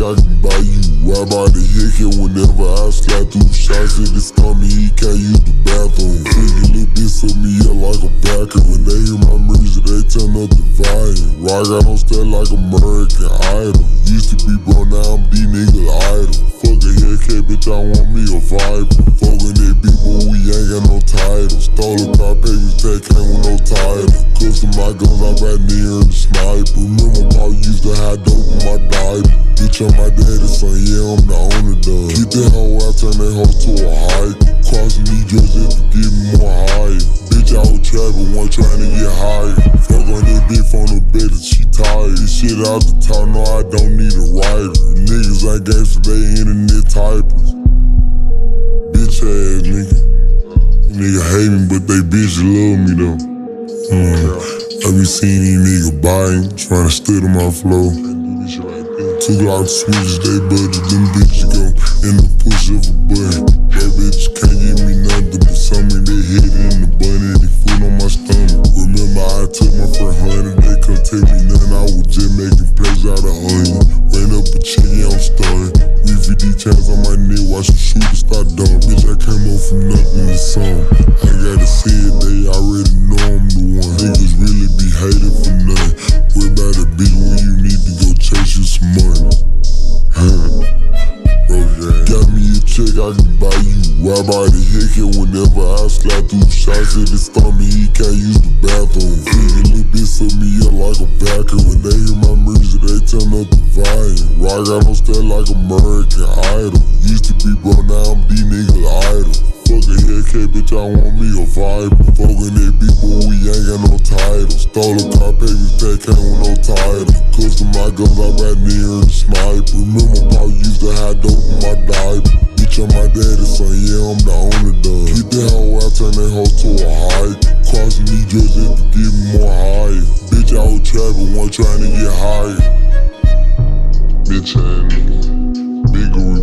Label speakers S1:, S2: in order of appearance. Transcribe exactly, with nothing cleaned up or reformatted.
S1: I can buy you. Right by the hickey whenever I slide through. Shots in his stomach, he can't use the bathroom. Freaky little bitch of me up like a vacuum. When they hear my music, they turn up the volume. Rock out on step like American Idol. Used to be bro, now I'm these niggas idol. Fuck a Hellcat, bitch, I want me a Viper. Fuckin' that beat, but we ain't got no title. Stole a car, papers, that came with no title. Custom my guns, I'm right near the sniper. Remember, Paul used to have dope in my diaper. Bitch, I'm my daddy's son, yeah, I'm the owner done. Keep that hoe out, turn that hoe to a hike. Crossing these dresses to get me more higher. Bitch, I was trapping, one trying to get higher. Fuck on that bitch on the bed that she tired. This shit out the top, no, I don't need a writer. Niggas ain't gangsta, they internet typers. Bitch ass nigga. Nigga hate me, but they bitches love me though. Mm. I be seeing these niggas buying, trying to study my flow. Two Glock switches, they budget, them bitches go in the push of a button. That bitch can't give me nothing but something. They hit in the bunny, they food on my stomach. Remember I took my first hundred, they couldn't take me nothing. I was just making plays out of onion. Ran up a chicken, I'm stunning. Refugee chains on my neck, watch the shooter start done. Bitch, I came up from nothing to some. I gotta see it, they already know I'm the one. Niggas really be hated for nothing. Worry about a bitch when you need to go chase you some money. Got me a check, I can buy you. Right by the hickey whenever I slide through. Shots in his stomach, he can't use the bathroom. Freaky little bitch of me up like a vacuum. When they hear my music, they turn up the volume. Rock out on step like American Idol. Used to be bro, now I'm these niggas idol. Fuck a Hellcat, bitch, I want me a Viper. Fuckin' that beat, but we ain't got no title. Stole a car, papers, that came with no title. Custom my guns, I'm right near the sniper. Remember, Paul used to have dope in my diaper. Bitch, I'm my daddy's son, yeah, I'm the owner done. Keep that hoe out, turn that hoe to a hike. Crossing these dresses to get me more higher. Bitch, I was trapping, one trying to get higher. Bitch, ass nigga. Bigger